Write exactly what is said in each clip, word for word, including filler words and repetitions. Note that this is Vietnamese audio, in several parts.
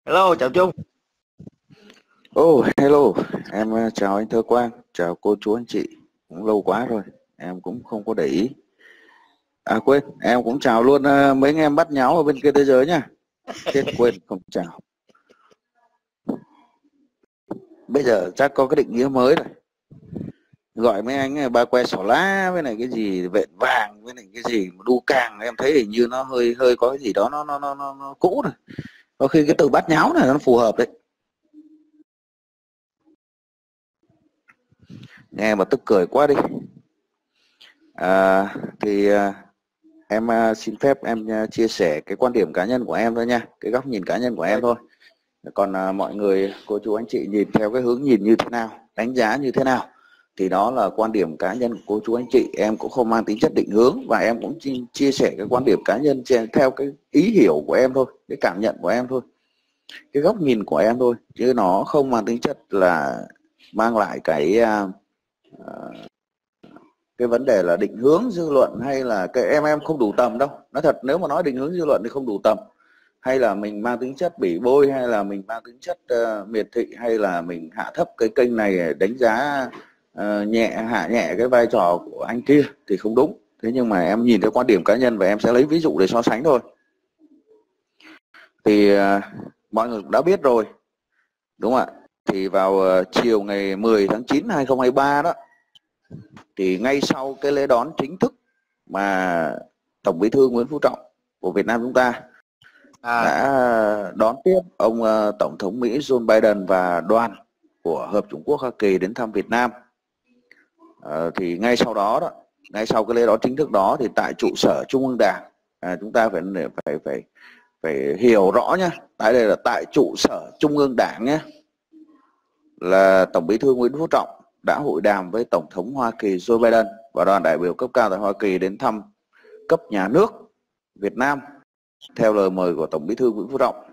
Hello, chào Trung. Oh, hello, em ờ, chào anh Thơ Quang, chào cô chú anh chị, cũng lâu quá rồi, em cũng không có để ý. À quên, em cũng chào luôn ờ, mấy anh em bắt nháo ở bên kia thế giới nhá. Chết quên, không chào. Bây giờ chắc có cái định nghĩa mới rồi. Gọi mấy anh ấy, ba que xỏ lá với này cái gì vẹn vàng với này cái gì mà đu càng, em thấy hình như nó hơi hơi có cái gì đó nó nó nó nó, nó cũ rồi. Có khi cái từ bắt nháo này nó phù hợp đấy. Nghe mà tức cười quá đi. À, thì ờ, em uh, xin phép em uh, chia sẻ cái quan điểm cá nhân của em thôi nha, cái góc nhìn cá nhân của em thôi. Còn uh, mọi người, cô chú anh chị nhìn theo cái hướng nhìn như thế nào, đánh giá như thế nào thì đó là quan điểm cá nhân của cô chú anh chị. Em cũng không mang tính chất định hướng và em cũng chi, chia sẻ cái quan điểm cá nhân theo cái ý hiểu của em thôi, cái cảm nhận của em thôi, cái góc nhìn của em thôi, chứ nó không mang tính chất là mang lại cái uh, uh, cái vấn đề là định hướng dư luận, hay là cái em em không đủ tầm đâu. Nói thật, nếu mà nói định hướng dư luận thì không đủ tầm, hay là mình mang tính chất bỉ bôi, hay là mình mang tính chất uh, miệt thị, hay là mình hạ thấp cái kênh này, đánh giá uh, nhẹ hạ nhẹ cái vai trò của anh kia thì không đúng. Thế nhưng mà em nhìn theo quan điểm cá nhân và em sẽ lấy ví dụ để so sánh thôi. Thì uh, mọi người cũng đã biết rồi, đúng không ạ? Thì vào uh, chiều ngày mười tháng chín năm hai không hai ba đó, thì ngay sau cái lễ đón chính thức mà Tổng Bí thư Nguyễn Phú Trọng của Việt Nam chúng ta À, đã đón tiếp ông uh, Tổng thống Mỹ Joe Biden và đoàn của Hợp Chủng Quốc Hoa Kỳ đến thăm Việt Nam. Uh, thì ngay sau đó đó, ngay sau cái lễ đón chính thức đó, thì tại trụ sở Trung ương Đảng, à, chúng ta phải phải phải phải hiểu rõ nhá, tại đây là tại trụ sở Trung ương Đảng nhé, là Tổng Bí thư Nguyễn Phú Trọng đã hội đàm với Tổng thống Hoa Kỳ Joe Biden và đoàn đại biểu cấp cao tại Hoa Kỳ đến thăm cấp nhà nước Việt Nam theo lời mời của Tổng Bí thư Nguyễn Phú Trọng.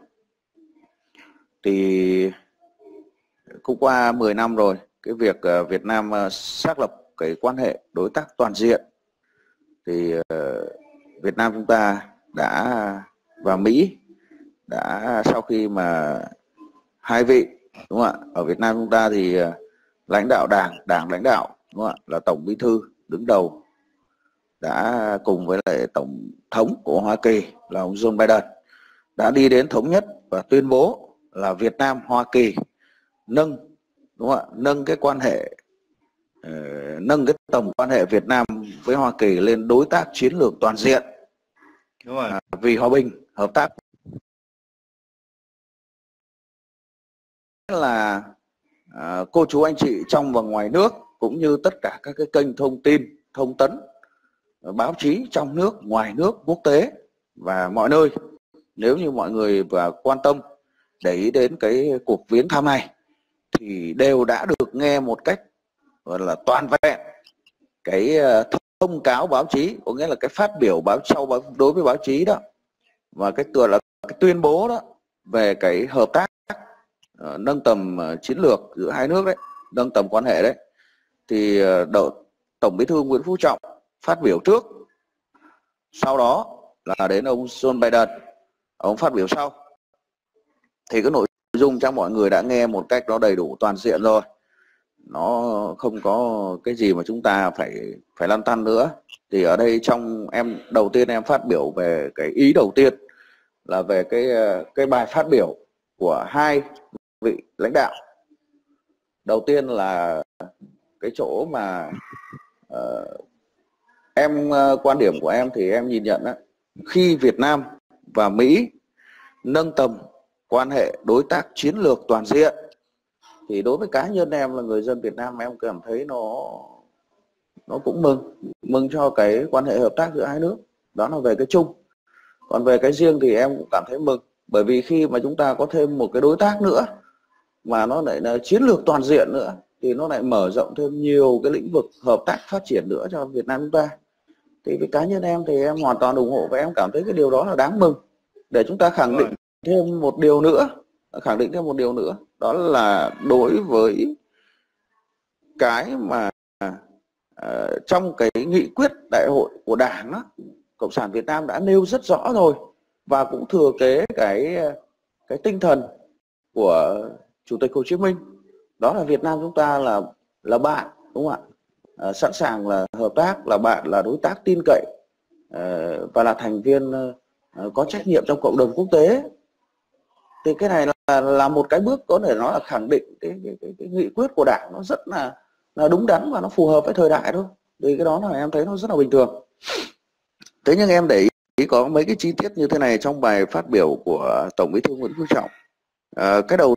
Thì cũng qua mười năm rồi, cái việc Việt Nam xác lập cái quan hệ đối tác toàn diện, thì Việt Nam chúng ta đã và Mỹ đã, sau khi mà hai vị, đúng không ạ, ở Việt Nam chúng ta thì lãnh đạo đảng, đảng lãnh đạo, đúng không ạ, là Tổng Bí thư đứng đầu, đã cùng với lại Tổng thống của Hoa Kỳ là ông Joe Biden đã đi đến thống nhất và tuyên bố là Việt Nam Hoa Kỳ nâng, đúng không ạ, nâng cái quan hệ uh, nâng cái tổng quan hệ Việt Nam với Hoa Kỳ lên đối tác chiến lược toàn diện. đúng rồi. À, vì hòa bình, hợp tác, là à, cô chú anh chị trong và ngoài nước, cũng như tất cả các cái kênh thông tin, thông tấn, báo chí trong nước, ngoài nước, quốc tế và mọi nơi, nếu như mọi người và quan tâm để ý đến cái cuộc viếng thăm này, thì đều đã được nghe một cách gọi là toàn vẹn cái thông cáo báo chí, có nghĩa là cái phát biểu báo sau đối với báo chí đó, và cái tựa là cái tuyên bố đó về cái hợp tác uh, nâng tầm uh, chiến lược giữa hai nước đấy, nâng tầm quan hệ đấy. Thì uh, đậu, Tổng Bí thư Nguyễn Phú Trọng phát biểu trước, sau đó là đến ông Joe Biden, ông phát biểu sau. Thì cái nội dung chắc mọi người đã nghe một cách nó đầy đủ toàn diện rồi, nó không có cái gì mà chúng ta phải phải lăn tăn nữa. Thì ở đây trong em đầu tiên em phát biểu về cái ý đầu tiên là về cái cái bài phát biểu của hai vị lãnh đạo. Đầu tiên là cái chỗ mà uh, em uh, quan điểm của em thì em nhìn nhận đó, khi Việt Nam và Mỹ nâng tầm quan hệ đối tác chiến lược toàn diện, thì đối với cá nhân em là người dân Việt Nam, em cảm thấy nó nó cũng mừng mừng cho cái quan hệ hợp tác giữa hai nước. Đó là về cái chung. Còn về cái riêng thì em cũng cảm thấy mừng, bởi vì khi mà chúng ta có thêm một cái đối tác nữa mà nó lại là chiến lược toàn diện nữa, thì nó lại mở rộng thêm nhiều cái lĩnh vực hợp tác phát triển nữa cho Việt Nam chúng ta. Thì với cá nhân em thì em hoàn toàn ủng hộ, và em cảm thấy cái điều đó là đáng mừng, để chúng ta khẳng định thêm một điều nữa, khẳng định thêm một điều nữa, đó là đối với cái mà uh, trong cái nghị quyết đại hội của Đảng đó, Cộng sản Việt Nam đã nêu rất rõ rồi, và cũng thừa kế cái cái tinh thần của Chủ tịch Hồ Chí Minh, đó là Việt Nam chúng ta là là bạn, đúng không ạ? À, sẵn sàng là hợp tác, là bạn, là đối tác tin cậy, à, và là thành viên à, có trách nhiệm trong cộng đồng quốc tế. Thì cái này là, là một cái bước có thể nói là khẳng định cái, cái, cái, cái nghị quyết của Đảng nó rất là là đúng đắn và nó phù hợp với thời đại thôi. Thì cái đó là em thấy nó rất là bình thường. Thế nhưng em để ý có mấy cái chi tiết như thế này trong bài phát biểu của Tổng Bí thư Nguyễn Phú Trọng. À, cái đầu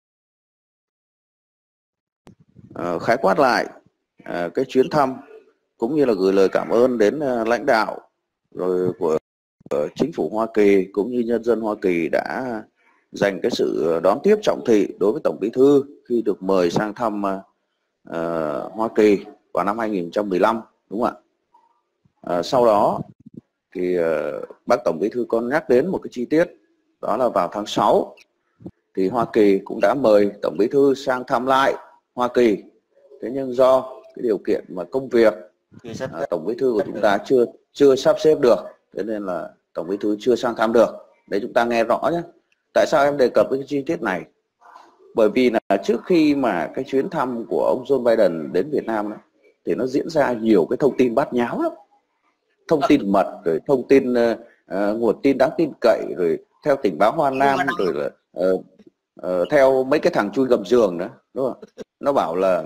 à, khái quát lại à, cái chuyến thăm cũng như là gửi lời cảm ơn đến à, lãnh đạo rồi của, của chính phủ Hoa Kỳ cũng như nhân dân Hoa Kỳ đã dành cái sự đón tiếp trọng thị đối với Tổng Bí thư khi được mời sang thăm uh, Hoa Kỳ vào năm hai nghìn không trăm mười lăm, đúng không ạ? Uh, sau đó thì uh, bác Tổng Bí thư còn nhắc đến một cái chi tiết, đó là vào tháng sáu thì Hoa Kỳ cũng đã mời Tổng Bí thư sang thăm lại Hoa Kỳ. Thế nhưng do cái điều kiện mà công việc uh, Tổng Bí thư của chúng ta chưa chưa sắp xếp được, thế nên là Tổng Bí thư chưa sang thăm được. Để chúng ta nghe rõ nhé. Tại sao em đề cập cái chi tiết này? Bởi vì là trước khi mà cái chuyến thăm của ông Joe Biden đến Việt Nam ấy, thì nó diễn ra nhiều cái thông tin bát nháo lắm. Thông tin mật, rồi thông tin uh, uh, nguồn tin đáng tin cậy, rồi theo tình báo Hoa Nam, rồi là uh, uh, theo mấy cái thằng chui gầm giường nữa, đúng không? Nó bảo là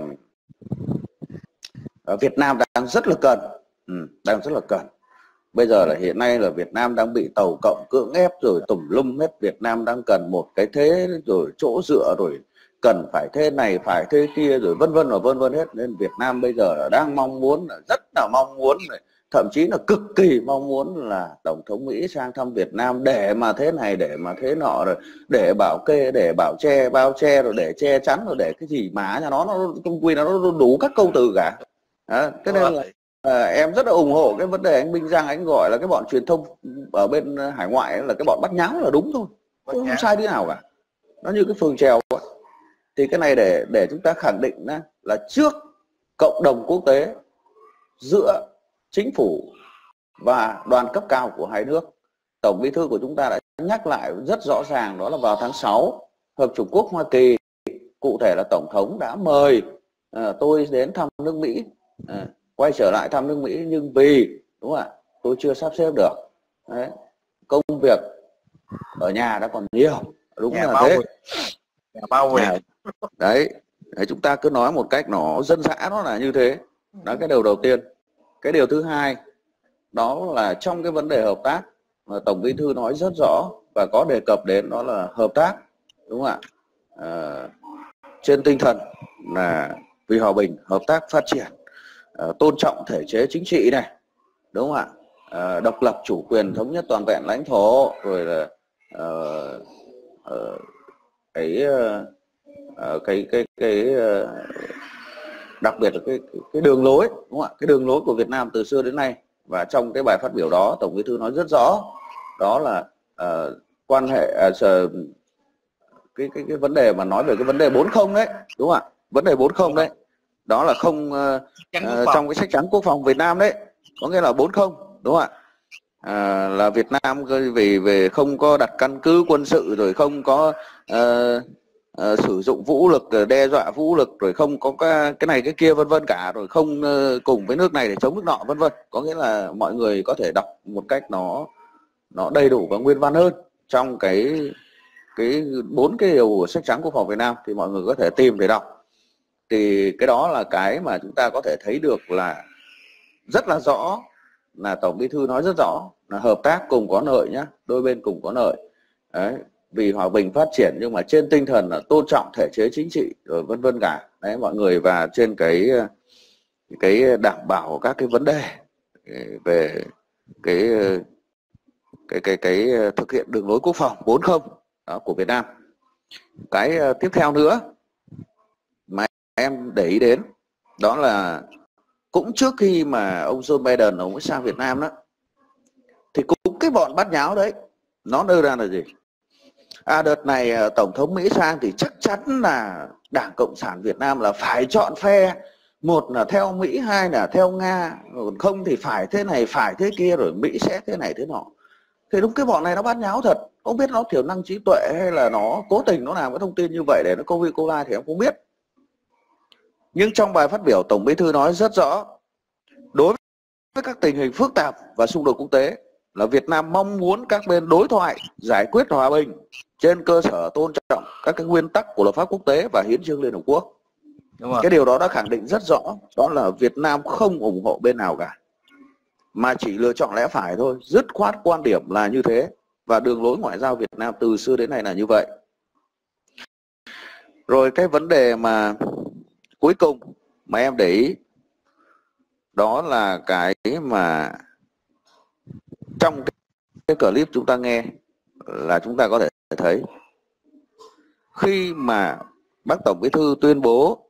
uh, Việt Nam đang rất là cần, ừ, đang rất là cần. Bây giờ là hiện nay là Việt Nam đang bị tàu cộng cưỡng ép rồi tùm lum hết. Việt Nam đang cần một cái thế, rồi chỗ dựa, rồi cần phải thế này phải thế kia, rồi vân vân và vân vân hết. Nên Việt Nam bây giờ là đang mong muốn, là rất là mong muốn, thậm chí là cực kỳ mong muốn là Tổng thống Mỹ sang thăm Việt Nam để mà thế này, để mà thế nọ, rồi để bảo kê, để bảo che, bao che, rồi để che chắn, rồi để cái gì mà cho nó nó trong quy nó đủ các câu từ cả. Đó, thế nên là À, em rất là ủng hộ cái vấn đề anh Minh Giang anh gọi là cái bọn truyền thông ở bên hải ngoại là cái bọn bắt nháo là đúng thôi, không, không sai thế nào cả, nó như cái phường trèo ấy. Thì cái này để để chúng ta khẳng định là trước cộng đồng quốc tế, giữa chính phủ và đoàn cấp cao của hai nước, Tổng Bí thư của chúng ta đã nhắc lại rất rõ ràng, đó là vào tháng sáu Hợp Chủng Quốc Hoa Kỳ, cụ thể là Tổng thống đã mời à, tôi đến thăm nước Mỹ, à, quay trở lại thăm nước Mỹ, nhưng vì đúng không ạ, tôi chưa sắp xếp được. Đấy, công việc ở nhà đã còn nhiều, đúng nhà là thế. Nhà bao nhà, đấy. đấy chúng ta cứ nói một cách nó dân dã, nó là như thế. Đó, cái điều đầu tiên. Cái điều thứ hai, đó là trong cái vấn đề hợp tác mà Tổng Bí thư nói rất rõ và có đề cập đến, đó là hợp tác, đúng không ạ, à, trên tinh thần là vì hòa bình, hợp tác phát triển, Uh, tôn trọng thể chế chính trị này, đúng không ạ, uh, độc lập chủ quyền thống nhất toàn vẹn lãnh thổ, rồi là uh, uh, cái, uh, uh, cái cái cái uh, đặc biệt là cái cái đường lối, đúng không ạ, cái đường lối của Việt Nam từ xưa đến nay. Và trong cái bài phát biểu đó, Tổng Bí thư nói rất rõ, đó là uh, quan hệ uh, cái cái cái vấn đề mà nói về cái vấn đề bốn không đấy, đúng không ạ, vấn đề bốn không đấy, đó là không uh, uh, trong cái sách trắng quốc phòng Việt Nam đấy, có nghĩa là bốn không, đúng không ạ, à, là Việt Nam vì về không có đặt căn cứ quân sự, rồi không có uh, uh, sử dụng vũ lực, đe dọa vũ lực, rồi không có cái, cái này cái kia vân vân cả, rồi không uh, cùng với nước này để chống nước nọ vân vân. Có nghĩa là mọi người có thể đọc một cách nó nó đầy đủ và nguyên văn hơn trong cái cái bốn cái điều của sách trắng quốc phòng Việt Nam, thì mọi người có thể tìm để đọc. Thì cái đó là cái mà chúng ta có thể thấy được là rất là rõ, là Tổng Bí thư nói rất rõ là hợp tác cùng có lợi nhá, đôi bên cùng có lợi. Đấy, vì hòa bình phát triển, nhưng mà trên tinh thần là tôn trọng thể chế chính trị rồi vân vân cả. Đấy mọi người, và trên cái cái đảm bảo các cái vấn đề về cái cái cái cái thực hiện đường lối quốc phòng bốn không đó của Việt Nam. Cái tiếp theo nữa mà em để ý đến, đó là cũng trước khi mà ông Joe Biden ông ấy sang Việt Nam đó, thì cũng cái bọn bắt nháo đấy nó đưa ra là gì? À, đợt này Tổng thống Mỹ sang thì chắc chắn là Đảng Cộng sản Việt Nam là phải chọn phe, một là theo Mỹ, hai là theo Nga, còn không thì phải thế này phải thế kia, rồi Mỹ sẽ thế này thế nọ. Thì đúng cái bọn này nó bắt nháo thật. Không biết nó thiểu năng trí tuệ hay là nó cố tình nó làm cái thông tin như vậy để nó câu view câu like thì em không biết. Nhưng trong bài phát biểu, Tổng Bí thư nói rất rõ, đối với các tình hình phức tạp và xung đột quốc tế là Việt Nam mong muốn các bên đối thoại, giải quyết hòa bình trên cơ sở tôn trọng các cái nguyên tắc của luật pháp quốc tế và hiến chương Liên Hợp Quốc. Đúng rồi. Cái điều đó đã khẳng định rất rõ, đó là Việt Nam không ủng hộ bên nào cả, mà chỉ lựa chọn lẽ phải thôi. Dứt khoát quan điểm là như thế, và đường lối ngoại giao Việt Nam từ xưa đến nay là như vậy. Rồi cái vấn đề mà cuối cùng mà em để ý, đó là cái mà trong cái clip chúng ta nghe là chúng ta có thể thấy khi mà bác Tổng Bí thư tuyên bố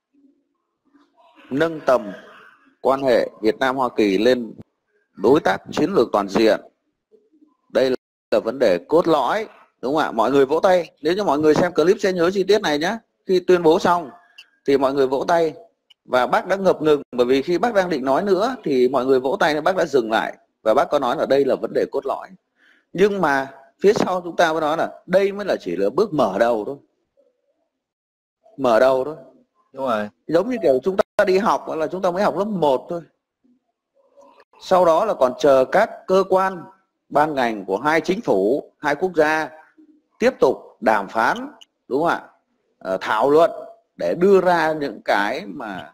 nâng tầm quan hệ Việt Nam Hoa Kỳ lên đối tác chiến lược toàn diện, đây là vấn đề cốt lõi, đúng không ạ? Mọi người vỗ tay, nếu như mọi người xem clip sẽ nhớ chi tiết này nhé. Khi tuyên bố xong thì mọi người vỗ tay, và bác đã ngập ngừng, bởi vì khi bác đang định nói nữa thì mọi người vỗ tay nên bác đã dừng lại, và bác có nói là đây là vấn đề cốt lõi. Nhưng mà phía sau chúng ta mới nói là đây mới là chỉ là bước mở đầu thôi, mở đầu thôi. Đúng rồi. Giống như kiểu chúng ta đi học là chúng ta mới học lớp một thôi, sau đó là còn chờ các cơ quan ban ngành của hai chính phủ, hai quốc gia tiếp tục đàm phán, đúng không ạ? À, thảo luận để đưa ra những cái mà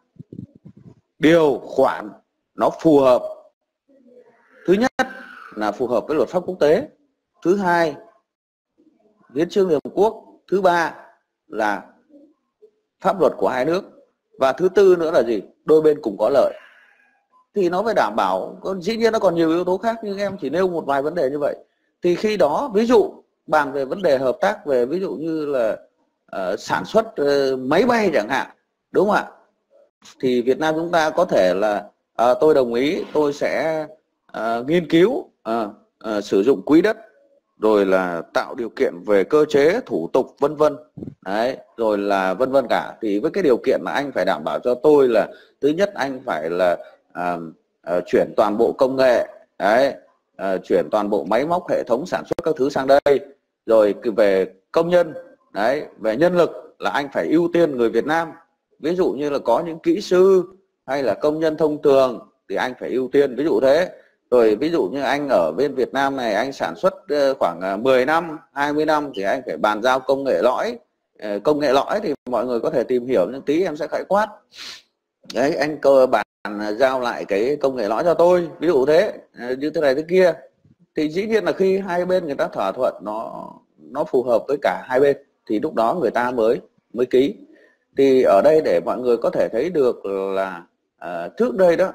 điều khoản nó phù hợp. Thứ nhất là phù hợp với luật pháp quốc tế, thứ hai hiến chương Liên Hợp Quốc, thứ ba là pháp luật của hai nước, và thứ tư nữa là gì? Đôi bên cùng có lợi. Thì nó phải đảm bảo, dĩ nhiên nó còn nhiều yếu tố khác, nhưng em chỉ nêu một vài vấn đề như vậy. Thì khi đó ví dụ bàn về vấn đề hợp tác về ví dụ như là uh, sản xuất uh, máy bay chẳng hạn, đúng không ạ? Thì Việt Nam chúng ta có thể là uh, tôi đồng ý, tôi sẽ uh, nghiên cứu uh, uh, sử dụng quỹ đất, rồi là tạo điều kiện về cơ chế thủ tục vân vân, đấy, rồi là vân vân cả. Thì với cái điều kiện là anh phải đảm bảo cho tôi là thứ nhất anh phải là à, à, chuyển toàn bộ công nghệ, đấy, à, chuyển toàn bộ máy móc hệ thống sản xuất các thứ sang đây, rồi về công nhân, đấy, về nhân lực là anh phải ưu tiên người Việt Nam. Ví dụ như là có những kỹ sư hay là công nhân thông thường thì anh phải ưu tiên, ví dụ thế. Rồi ví dụ như anh ở bên Việt Nam này anh sản xuất khoảng mười năm, hai mươi năm thì anh phải bàn giao công nghệ lõi. Công nghệ lõi thì mọi người có thể tìm hiểu, nhưng tí em sẽ khái quát. Đấy, anh cơ bản giao lại cái công nghệ lõi cho tôi, ví dụ thế, như thế này thế kia. Thì dĩ nhiên là khi hai bên người ta thỏa thuận nó nó phù hợp với cả hai bên thì lúc đó người ta mới mới ký. Thì ở đây để mọi người có thể thấy được là à, trước đây đó,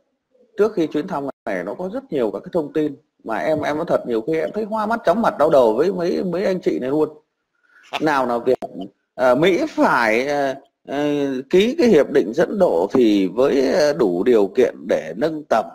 trước khi chuyến thăm này nó có rất nhiều các cái thông tin mà em em nói thật nhiều khi em thấy hoa mắt chóng mặt đau đầu với mấy mấy anh chị này luôn. Nào là việc à, Mỹ phải à, à, ký cái hiệp định dẫn độ thì với đủ điều kiện để nâng tầm,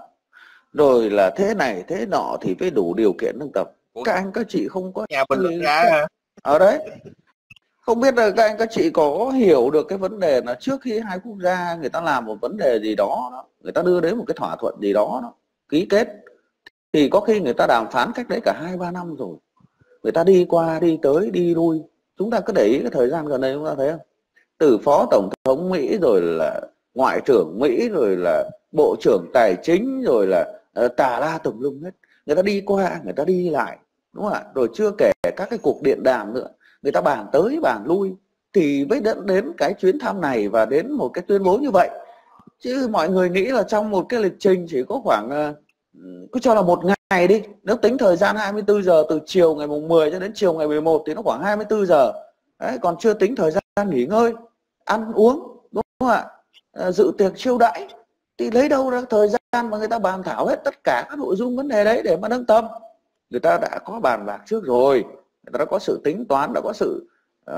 rồi là thế này thế nọ thì với đủ điều kiện nâng tầm. Các anh các chị không có nhà bình luận ra hả? Ở đấy không biết là các anh các chị có hiểu được cái vấn đề là trước khi hai quốc gia người ta làm một vấn đề gì đó, đó người ta đưa đến một cái thỏa thuận gì đó, đó ký kết, thì có khi người ta đàm phán cách đấy cả hai ba năm rồi, người ta đi qua đi tới đi lui. Chúng ta cứ để ý cái thời gian gần đây chúng ta thấy không, từ phó tổng thống Mỹ, rồi là ngoại trưởng Mỹ, rồi là bộ trưởng tài chính, rồi là uh, tà la tùm lum hết, người ta đi qua người ta đi lại, đúng không ạ? Rồi chưa kể các cái cuộc điện đàm nữa, người ta bàn tới bàn lui, thì mới dẫn đến cái chuyến thăm này và đến một cái tuyên bố như vậy. Chứ mọi người nghĩ là trong một cái lịch trình chỉ có khoảng uh, cứ cho là một ngày đi, nếu tính thời gian hai mươi tư giờ từ chiều ngày mùng mười cho đến chiều ngày mười một thì nó khoảng hai mươi tư giờ. Đấy, còn chưa tính thời gian nghỉ ngơi, ăn uống, đúng không ạ? À, dự tiệc chiêu đãi, thì lấy đâu ra thời gian mà người ta bàn thảo hết tất cả các nội dung vấn đề đấy để mà nâng tầm. Người ta đã có bàn bạc trước rồi, người ta đã có sự tính toán, đã có sự uh,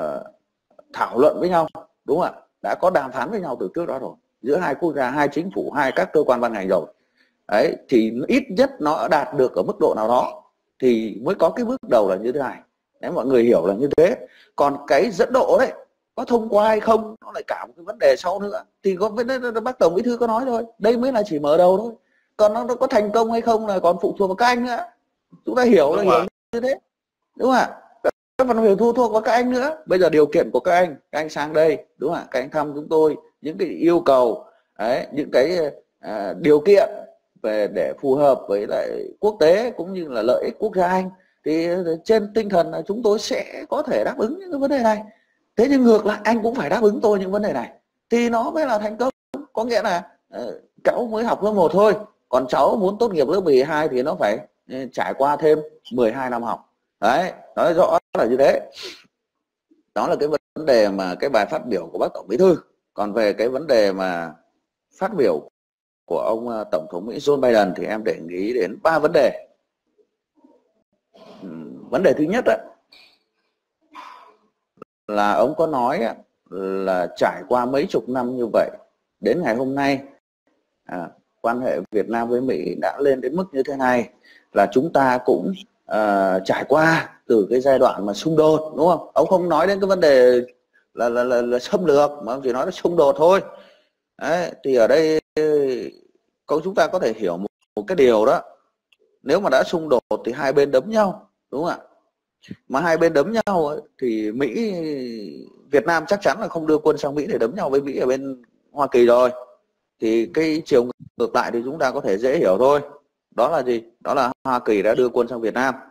thảo luận với nhau, đúng không ạ? Đã có đàm phán với nhau từ trước đó rồi, giữa hai quốc gia, hai chính phủ, hai các cơ quan ban ngành rồi. Đấy, thì ít nhất nó đạt được ở mức độ nào đó thì mới có cái bước đầu là như thế này. Đấy, mọi người hiểu là như thế. Còn cái dẫn độ đấy có thông qua hay không nó lại cả một cái vấn đề sau nữa. Thì có bác Tổng Bí thư có nói thôi, đây mới là chỉ mở đầu thôi, còn nó, nó có thành công hay không là còn phụ thuộc vào các anh nữa. Chúng ta hiểu là hiểu như thế. đúng không ạ? Các phần việc thu thuộc vào các anh nữa. Bây giờ điều kiện của các anh, các anh sang đây, đúng không ạ? Các anh thăm chúng tôi, những cái yêu cầu đấy, những cái à, điều kiện về để phù hợp với lại quốc tế cũng như là lợi ích quốc gia anh, thì trên tinh thần là chúng tôi sẽ có thể đáp ứng những cái vấn đề này. Thế nhưng ngược lại anh cũng phải đáp ứng tôi những vấn đề này thì nó mới là thành công. Có nghĩa là uh, cháu mới học lớp một thôi, còn cháu muốn tốt nghiệp lớp mười hai thì nó phải uh, trải qua thêm mười hai năm học. Đấy, nói rõ là như thế. Đó là cái vấn đề mà cái bài phát biểu của bác Tổng Bí Thư. Còn về cái vấn đề mà phát biểu của ông uh, Tổng thống Mỹ Joe Biden thì em để ý đến ba vấn đề. uhm, vấn đề thứ nhất đó, là ông có nói là trải qua mấy chục năm như vậy, đến ngày hôm nay à, quan hệ Việt Nam với Mỹ đã lên đến mức như thế này, là chúng ta cũng à, trải qua từ cái giai đoạn mà xung đột, đúng không? Ông không nói đến cái vấn đề là là, là, là xâm lược, mà ông chỉ nói là xung đột thôi. Đấy, thì ở đây có chúng ta có thể hiểu một, một cái điều đó, nếu mà đã xung đột thì hai bên đấm nhau, đúng không ạ? Mà hai bên đấm nhau ấy, thì Mỹ Việt Nam chắc chắn là không đưa quân sang Mỹ để đấm nhau với Mỹ ở bên Hoa Kỳ rồi. Thì cái chiều ngược lại thì chúng ta có thể dễ hiểu thôi. Đó là gì? Đó là Hoa Kỳ đã đưa quân sang Việt Nam.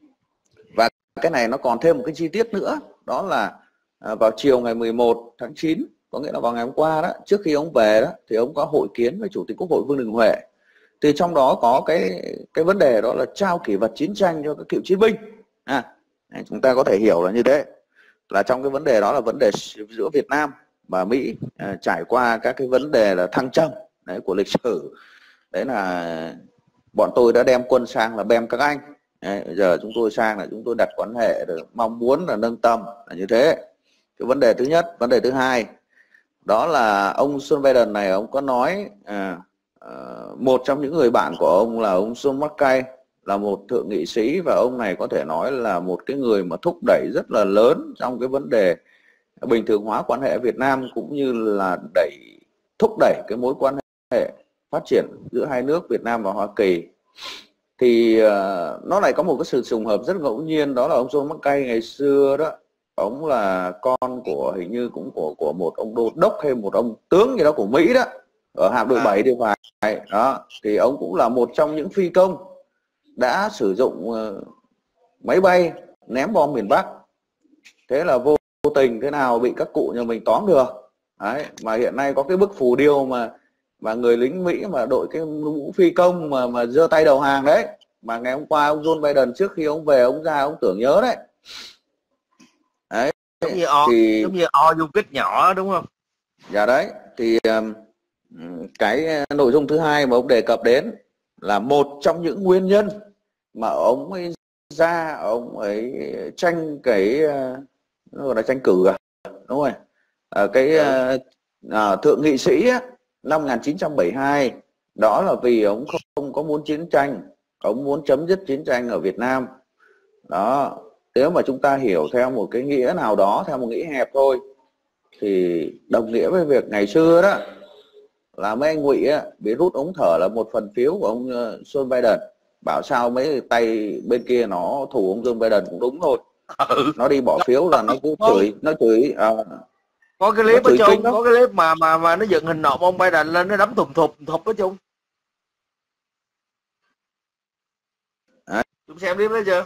Và cái này nó còn thêm một cái chi tiết nữa, đó là vào chiều ngày mười một tháng chín, có nghĩa là vào ngày hôm qua đó, trước khi ông về đó thì ông có hội kiến với Chủ tịch Quốc hội Vương Đình Huệ. Thì trong đó có cái cái vấn đề đó là trao kỷ vật chiến tranh cho các cựu chiến binh. À, chúng ta có thể hiểu là như thế, là trong cái vấn đề đó là vấn đề giữa Việt Nam và Mỹ à, trải qua các cái vấn đề là thăng trầm đấy của lịch sử. Đấy là bọn tôi đã đem quân sang là bem các anh, đấy, giờ chúng tôi sang là chúng tôi đặt quan hệ được, mong muốn là nâng tầm, là như thế. Cái vấn đề thứ nhất. Vấn đề thứ hai đó là ông Joe Biden này, ông có nói à, à, một trong những người bạn của ông là ông John McCain, là một thượng nghị sĩ, và ông này có thể nói là một cái người mà thúc đẩy rất là lớn trong cái vấn đề bình thường hóa quan hệ Việt Nam, cũng như là đẩy thúc đẩy cái mối quan hệ phát triển giữa hai nước Việt Nam và Hoa Kỳ. Thì uh, nó lại có một cái sự trùng hợp rất ngẫu nhiên, đó là ông John McCain ngày xưa đó, ông là con của hình như cũng của của một ông đô đốc hay một ông tướng gì đó của Mỹ đó, ở hạm đội bảy thì phải đó. Thì ông cũng là một trong những phi công đã sử dụng uh, máy bay ném bom miền Bắc. Thế là vô tình thế nào bị các cụ nhà mình tóm được. Đấy, mà hiện nay có cái bức phù điêu mà mà người lính Mỹ mà đội cái mũ phi công mà mà giơ tay đầu hàng đấy, mà ngày hôm qua ông Joe Biden trước khi ông về ông ra ông tưởng nhớ đấy. Đấy, giống như o thì giống như o du kích nhỏ đúng không? Dạ đấy, thì cái nội dung thứ hai mà ông đề cập đến là một trong những nguyên nhân mà ông ấy ra ông ấy tranh cái nó gọi là tranh cử à, đúng rồi, à, cái à, thượng nghị sĩ á, năm một nghìn chín trăm bảy mươi hai, đó là vì ông không, không có muốn chiến tranh, ông muốn chấm dứt chiến tranh ở Việt Nam. Đó, nếu mà chúng ta hiểu theo một cái nghĩa nào đó, theo một nghĩa hẹp thôi, thì đồng nghĩa với việc ngày xưa đó là mấy anh Ngụy á, bị rút ống thở là một phần phiếu của ông uh, Joe Biden. Bảo sao mấy tay bên kia nó thù ông Joe Biden cũng đúng thôi. Ừ. Nó đi bỏ phiếu là nó cứ chửi, nó chửi à, có cái clip ở chung, có cái clip mà mà mà nó dựng hình nộm ông Biden lên, nó đấm thùng thục thục ở chung. À. Chúng xem clip đó chưa?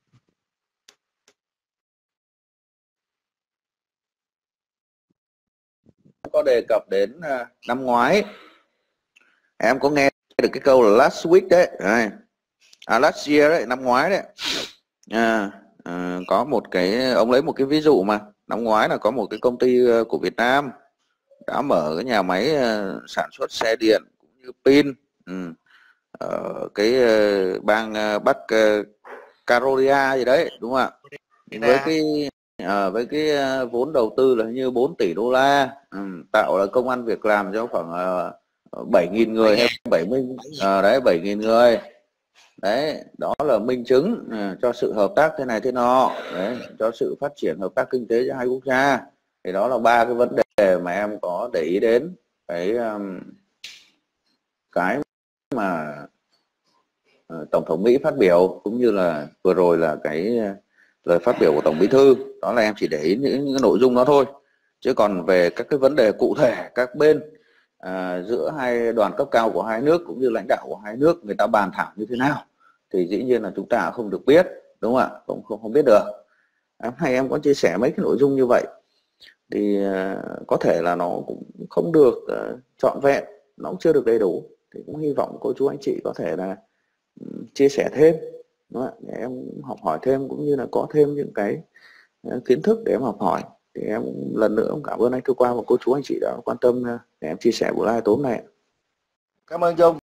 Có đề cập đến uh, năm ngoái em có nghe được cái câu là last week đấy, à, last year đấy, năm ngoái đấy, à, à, có một cái ông lấy một cái ví dụ mà năm ngoái là có một cái công ty của Việt Nam đã mở cái nhà máy uh, sản xuất xe điện cũng như pin ừ, ở cái uh, bang uh, Bắc uh, Carolina gì đấy, đúng không ạ? Với cái à, với cái uh, vốn đầu tư là như bốn tỷ đô la, ừ, tạo là công ăn việc làm cho khoảng uh, bảy nghìn người hay bảy mươi à, đấy bảy nghìn người. Đấy, đó là minh chứng uh, cho sự hợp tác thế này thế nọ, đấy, cho sự phát triển hợp tác kinh tế giữa hai quốc gia. Thì đó là ba cái vấn đề mà em có để ý đến cái um, cái mà uh, Tổng thống Mỹ phát biểu, cũng như là vừa rồi là cái lời phát biểu của Tổng Bí thư. Đó là em chỉ để ý những, những cái nội dung đó thôi, chứ còn về các cái vấn đề cụ thể các bên à, giữa hai đoàn cấp cao của hai nước cũng như lãnh đạo của hai nước người ta bàn thảo như thế nào thì dĩ nhiên là chúng ta không được biết, đúng không ạ? Không không, không biết được. Hôm nay em có chia sẻ mấy cái nội dung như vậy thì uh, có thể là nó cũng không được uh, trọn vẹn, nó cũng chưa được đầy đủ, thì cũng hy vọng cô chú anh chị có thể là um, chia sẻ thêm, đúng không? Để em học hỏi thêm cũng như là có thêm những cái uh, kiến thức để em học hỏi. Thì em lần nữa cảm ơn anh cơ quan và cô chú anh chị đã quan tâm uh, để em chia sẻ buổi live tối hôm nay. Cảm ơn Dung.